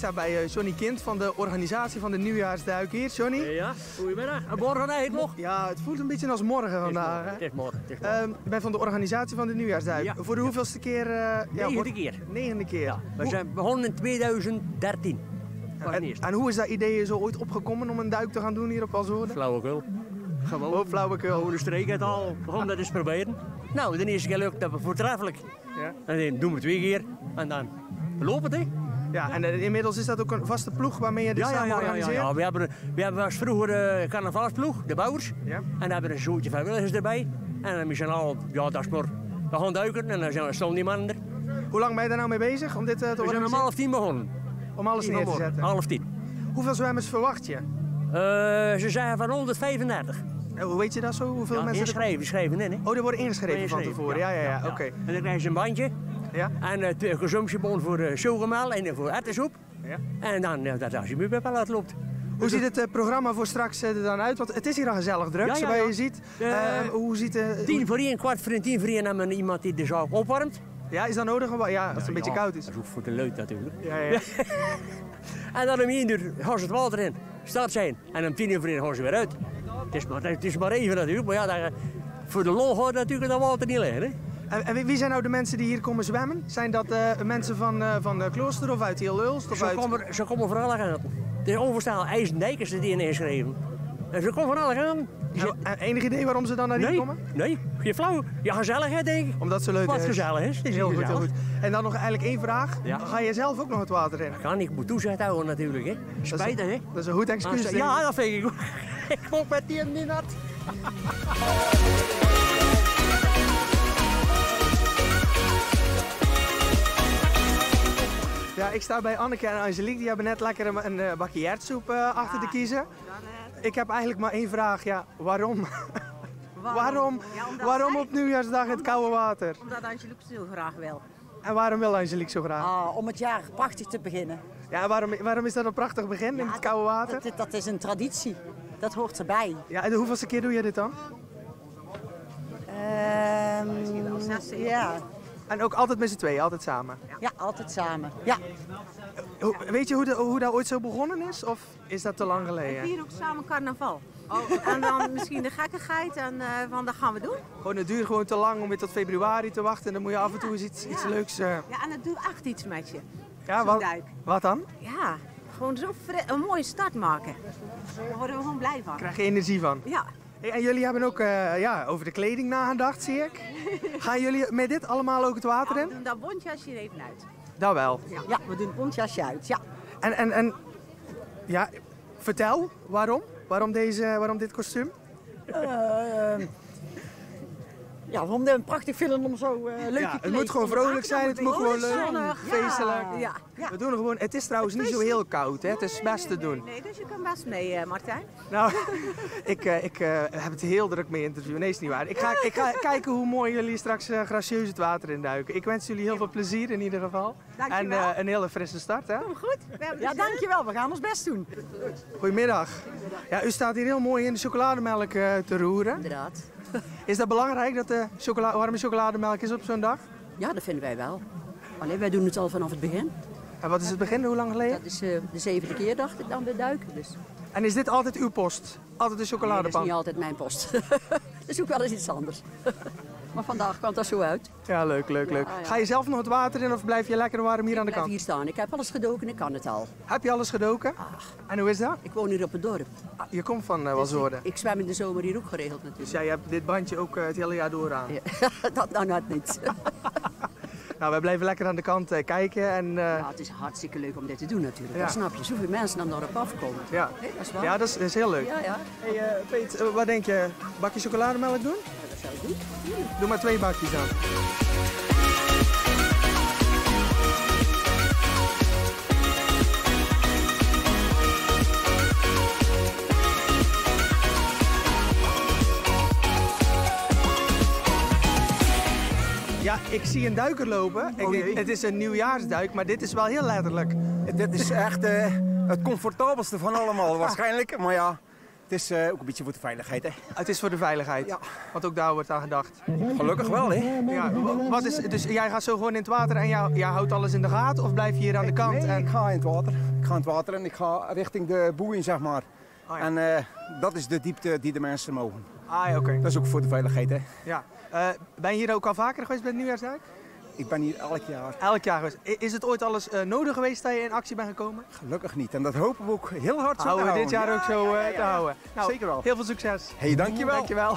sta bij Johnny Kind van de organisatie van de nieuwjaarsduik hier. Johnny? Ja, goedemiddag. Morgen eigenlijk nog? Ja, het voelt een beetje als morgen vandaag. Het is morgen. Het is morgen. Ik ben van de organisatie van de nieuwjaarsduik. Ja. Voor de hoeveelste keer? Negende keer. Negende keer. Ja, we zijn begonnen in 2013. En hoe is dat idee zo ooit opgekomen om een duik te gaan doen hier op Alshoorn? Flauwekul. Gewoon. Flauwekul. Gewoon de streek uit al. We gaan dat eens proberen. Nou, de eerste keer lukt dat voortreffelijk. Ja. En dan doen we 2 keer. En dan lopen het, hè? Ja, en inmiddels is dat ook een vaste ploeg waarmee je dit samen organiseert? Ja. We hebben als vroeger carnavalsploeg, de bouwers. Ja. En dan hebben we een zootje vrijwilligers erbij. En dan zijn al, ja, dat is maar, we gaan duiken en dan zijn we stonden die mannen er. Hoe lang ben je daar nou mee bezig om dit te organiseren? We zijn om 9:30 begonnen. Om alles neer te zetten? 9:30. Hoeveel zwemmers verwacht je? Ze zeggen van 135. Hoe weet je dat zo? Hoeveel mensen Schrijven in, hè? Oh, die worden ingeschreven van tevoren? Ja. Oké. En dan krijgen ze een bandje. Ja? En 2 consumptiebon voor chocomelk en voor erwtensoep. Ja. En dan, als je me wel loopt. Hoe ziet het programma voor straks er dan uit? Want het is hier al gezellig druk, zoals je ziet. Hoe ziet het... 10 voor 1, kwart voor 1, 10 voor 1 hebben we iemand die de zaal opwarmt. Ja, is dat nodig? Ja, als het een beetje koud is. Dat is ook voor de leut natuurlijk. Ja. En dan om 1 uur gaan ze het water in, start zijn. En om 10 uur voor 1 gaan ze weer uit. Het is maar even natuurlijk, maar ja, voor de lol gaat natuurlijk dat water niet liggen. Hè? En wie zijn nou de mensen die hier komen zwemmen? Zijn dat mensen van de klooster of uit heel Ulst? Ze komen van alle kanten. Het is onvoorstelbaar. IJsendijk is er die in ingeschreven. En ze komen van alle kanten. Enig idee waarom ze dan naar hier komen? Nee, geen flauw. Ja, gezelligheid denk ik. Omdat ze leuk is. Wat gezellig is. Het is heel goed. En dan nog eigenlijk 1 vraag. Ja. Ga je zelf ook nog het water in? Kan ik moet toezicht houden natuurlijk. Hè. Spijtig, hè? Dat is een goed excuus. Ja, dat vind ik goed. Ik kom met die niet nat. Ja, ik sta bij Anneke en Angelique. Die hebben net lekker een bakje erwtsoep achter de kiezen. Ik heb eigenlijk maar 1 vraag. Ja, waarom? Waarom op nieuwjaarsdag het koude water? Omdat Angelique zo graag wil. En waarom wil Angelique zo graag? Om het jaar prachtig te beginnen. Ja, waarom is dat een prachtig begin in het koude water? Dat is een traditie. Dat hoort erbij. Ja, en de hoeveelste keer doe je dit dan? Misschien al 6, 7. Ja. En ook altijd met z'n tweeën, altijd samen? Ja, altijd samen. Ja. Weet je hoe dat ooit zo begonnen is? Of is dat te lang geleden? We vieren ook samen carnaval. En dan misschien de gekkigheid en van dat gaan we doen. Gewoon, het duurt gewoon te lang om weer tot februari te wachten. En dan moet je af en toe eens iets leuks... Ja, en het doet echt iets met je. Ja, wat dan? Ja, gewoon zo een mooie start maken. Daar worden we gewoon blij van. Krijg je energie van? Ja. Hey, en jullie hebben ook over de kleding nagedacht, zie ik. Gaan jullie met dit allemaal ook het water in? We doen dat bontjasje er even uit. Dat wel. Ja, we doen het bontjasje uit, ja. En ja, vertel, waarom? Waarom dit kostuum? Ja, waarom we prachtig vinden om zo leuk te Het moet gewoon vrolijk zijn, het moet gewoon leuk, feestelijk. Ja. We doen er gewoon, het is trouwens niet zo heel koud, hè? Het is best te doen. Nee, dus je kan best mee, Martijn. Nou, ik heb het heel druk mee interviewen. Nee, is niet waar. Ik ga kijken hoe mooi jullie straks gracieus het water induiken. Ik wens jullie heel veel plezier in ieder geval. Dankjewel. En een hele frisse start, hè? Kom goed. Ja, dankjewel. We gaan ons best doen. Goedemiddag. Ja, u staat hier heel mooi in de chocolademelk te roeren. Inderdaad. Is dat belangrijk dat de warme chocolademelk is op zo'n dag? Ja, dat vinden wij wel. Alleen wij doen het al vanaf het begin. En wat is het begin? Hoe lang geleden? Dat is de 7e keer, dacht ik, dan we duiken. Dus. En is dit altijd uw post? Altijd de Nee, chocoladepan? dat is niet altijd mijn post. Dat is ook wel eens iets anders. Maar vandaag kwam dat zo uit. Ja, leuk. Ja. Ga je zelf nog het water in of blijf je lekker warm hier aan de Ik blijf kant? hier staan. Ik heb alles gedoken, ik kan het al. Heb je alles gedoken? En hoe is dat? Ik woon hier op het dorp. Je komt van Walshoorn. Ik zwem in de zomer hier ook geregeld Dus natuurlijk. jij hebt dit bandje ook het hele jaar door aan? Ja. Dat nou net niet. Nou, wij blijven lekker aan de kant kijken en... Ja, het is hartstikke leuk om dit te doen natuurlijk. Ja. Dat snap je. Zoveel mensen dan daarop afkomen. Ja, Nee, dat is waar. ja dat is heel leuk. Ja. Hey, Peet, wat denk je? Bakje chocolademelk doen? Ja, dat zou ik doen. Doe maar 2 bakjes dan. Ja, ik zie een duiker lopen. Ik denk, het is een nieuwjaarsduik, maar dit is wel heel letterlijk. Dit is echt het comfortabelste van allemaal waarschijnlijk. Maar ja, het is ook een beetje voor de veiligheid. Hè. Het is voor de veiligheid, Ja. want ook daar wordt aan gedacht. Gelukkig wel, hè? Ja, dus jij gaat zo gewoon in het water en jij houdt alles in de gaten of blijf je hier aan de kant? Nee, ik ga in het water. Ik ga in het water en ik ga richting de boeien, zeg maar. Oh, ja. En dat is de diepte die de mensen mogen. Ah ja, oké. Dat is ook voor de veiligheid, hè. Ja. Ben je hier ook al vaker geweest bij het Nieuwjaarsduik? Ik ben hier elk jaar. Elk jaar geweest. Is het ooit alles nodig geweest dat je in actie bent gekomen? Gelukkig niet. En dat hopen we ook heel hard zo te Houden we houden. dit jaar ook zo te houden. Nou, Zeker wel. Heel veel succes. Hey, dankjewel. Dankjewel.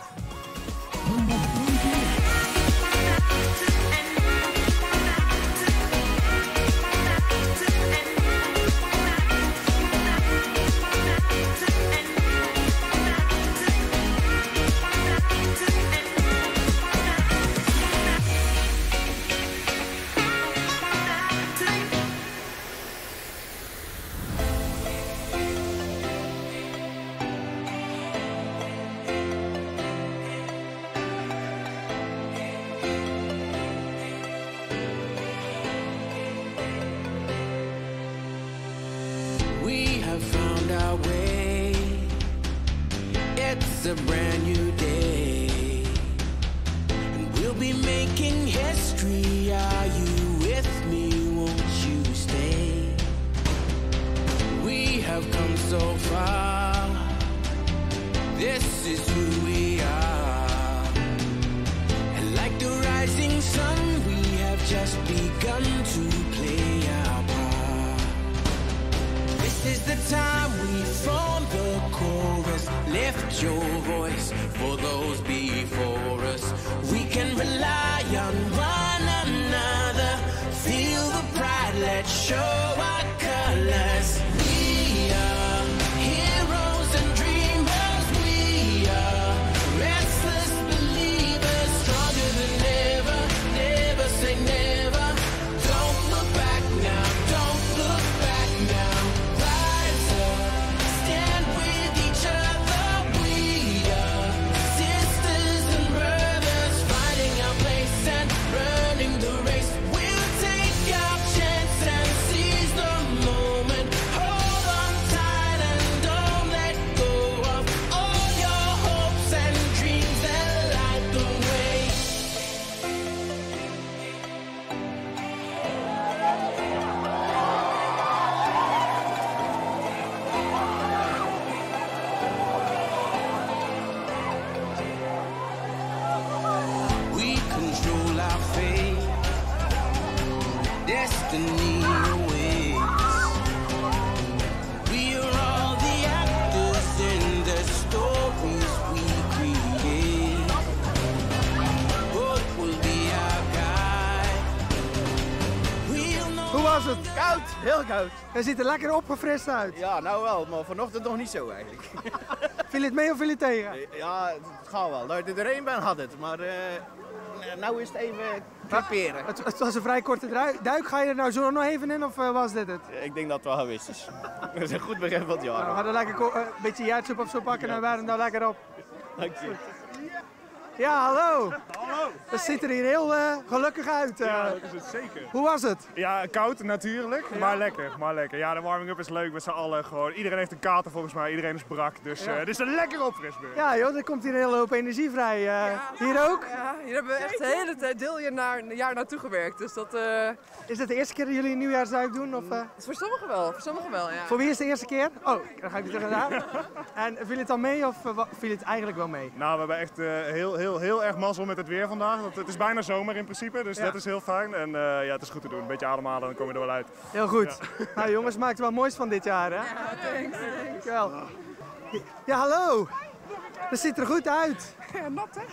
We have found our way. It's a brand new day, and we'll be making history. Are you with me? Won't you stay? We have come so far. This is who we are, and like the rising sun, we have just begun to play our part. This is the time we form the chorus. Lift your voice for those before us. We can rely on one another. Feel the pride, let's show our colors. We are heroes and dreamers. We are restless believers. Stronger than ever, never say never. Don't look back now, don't look back now. Rise up, stand with each other. We are sisters and brothers, fighting our place and running the race. We'll take our chance and seize the moment. Hold on tight and don't let go of all your hopes and dreams and light the way. We control our fate. Destiny awaits. We are all the actors in the stories we create. What will be our guide? We'll know. Hoe was het? Koud, heel koud. Je ziet er lekker opgefrist uit. Ja, nou wel, maar vanochtend nog niet zo eigenlijk. Viel het mee of viel het tegen? Ja, het gaat wel. Dat je er doorheen bent, had het. Maar nou is het even creperen. Het was een vrij korte duik. Ga je er nou zo nog even in of was dit het? Ik denk dat het wel geweest is. Dat is een goed begin van het jaar. Nou, we hadden lekker een beetje jaartsoep of zo pakken en we waren er nou lekker op. Dank je. Ja, hallo. Hallo. Het ziet er hier heel gelukkig uit. Ja, dat is het zeker. Hoe was het? Ja, koud natuurlijk, maar lekker. Ja, de warming-up is leuk met z'n allen gewoon. Iedereen heeft een kater volgens mij, iedereen is brak. Dus het is een lekker opfrisbeurt. Ja joh, er komt hier een hele hoop energie vrij. Hier ook? Ja, hier hebben we echt de hele tijd een jaar naartoe gewerkt. Dus dat Is het de eerste keer dat jullie een nieuwjaarsduik doen? Of, is voor sommigen wel, ja. Voor wie is het de eerste keer? Oh, dan ga ik weer terug naar daar. En viel het dan mee of viel het eigenlijk wel mee? Nou, we hebben echt heel erg mazzel met het weer vandaag. Want het is bijna zomer in principe, dus Ja. dat is heel fijn. En ja, het is goed te doen. Een beetje ademhalen, dan kom je er wel uit. Heel goed. Nou jongens, maakt er wel moois van dit jaar hè? Ja, thanks. Dankjewel. Ja, hallo. Dat ziet er goed uit. Ja, nat hè?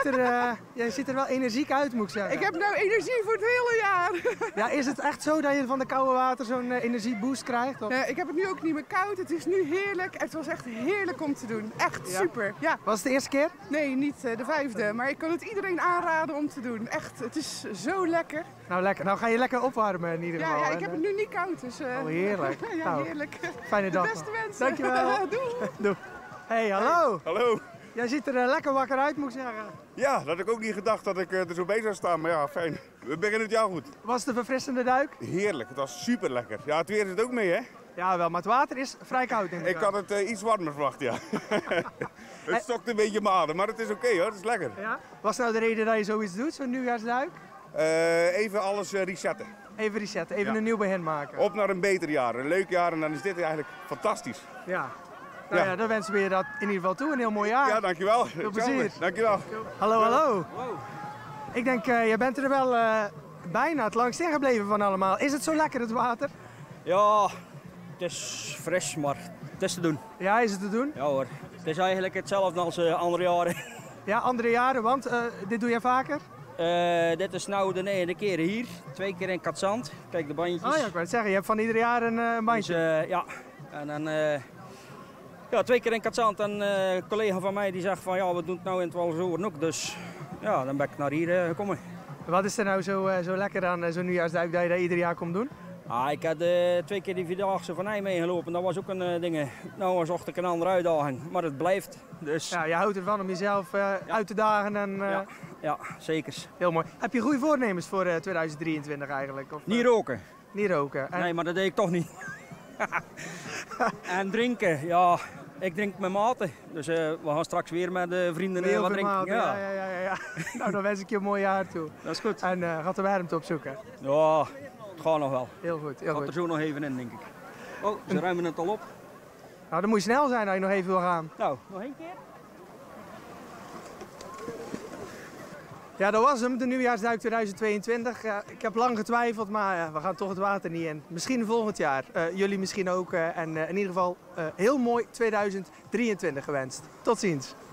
Jij ziet er wel energiek uit, moet ik zeggen. Ik heb nou energie voor het hele jaar. Ja, is het echt zo dat je van de koude water zo'n energieboost krijgt? Of? Ik heb het nu ook niet meer koud. Het is nu heerlijk. Het was echt heerlijk om te doen. Echt Ja? super. Ja. Was het de eerste keer? Nee, niet de 5e. Maar ik kan het iedereen aanraden om te doen. Echt, het is zo lekker. Nou lekker. Nou ga je lekker opwarmen in ieder geval. Ja, ik En, heb het nu niet koud. Dus, Oh, heerlijk. ja, Nou, heerlijk. Fijne dag. Beste wensen. Dankjewel. Doei. Doei. Hey, hallo. Hallo. Jij ziet er lekker wakker uit, moet ik zeggen. Ja, dat had ik ook niet gedacht dat ik er zo bij zou staan. Maar ja, fijn. We beginnen het jaar goed. Was het een verfrissende duik? Heerlijk, het was super lekker. Ja, het weer zit ook mee, hè? Ja, wel, maar het water is vrij koud. Denk Ik had het iets warmer verwacht, ja. Het stokt een beetje mijn adem, maar het is oké hoor, het is lekker. Ja? Was nou de reden dat je zoiets doet, zo'n nieuwjaarsduik? Even alles resetten. Even resetten, even een nieuw begin maken. Op naar een beter jaar, een leuk jaar en dan is dit eigenlijk fantastisch. Ja. Nou ja, dan wensen we je dat in ieder geval toe. Een heel mooi jaar. Ja, dankjewel. Veel plezier. Dankjewel. Hallo, hallo. Ik denk, jij bent er wel bijna het langst in gebleven van allemaal. Is het zo lekker, het water? Ja, het is fris, maar het is te doen. Ja, is het te doen? Ja hoor. Het is eigenlijk hetzelfde als andere jaren. Ja, andere jaren, want dit doe jij vaker? Dit is nou de ene keer hier, 2 keer in Katzand. Kijk de bandjes. Oh ja, ik wou het zeggen, je hebt van ieder jaar een bandje. Dus, ja, en dan ja, 2 keer in Katzand. En een collega van mij die zegt van ja, we doen het nou in het Walzoren ook. Dus ja, dan ben ik naar hier gekomen. Wat is er nou zo lekker aan zo'n nieuwjaarsduik dat je dat ieder jaar komt doen? Ah, ik had 2 keer die Vierdaagse van Nijmegen gelopen. Dat was ook een ding. Nou zocht ik een andere uitdaging, maar het blijft. Dus... Ja, je houdt ervan om jezelf uit te dagen. En, ja, zeker. Heel mooi. Heb je goede voornemens voor 2023 eigenlijk? Of, niet roken. Niet roken. Nee, maar dat deed ik toch niet. En drinken, ja, ik drink met maten. Dus we gaan straks weer met vrienden wat drinken. Ja. Nou, dan wens ik je een mooi jaar toe. Dat is goed. En gaat de warmte opzoeken. Ja, het gaat nog wel. Heel goed. Gaat er zo nog even in, denk ik. Oh, ze ruimen het al op. Nou, dan moet je snel zijn als je nog even wil gaan. Nou, nog 1 keer. Ja, dat was hem, de nieuwjaarsduik 2022. Ik heb lang getwijfeld, maar we gaan toch het water niet in. Misschien volgend jaar. Jullie misschien ook. En in ieder geval heel mooi 2023 gewenst. Tot ziens.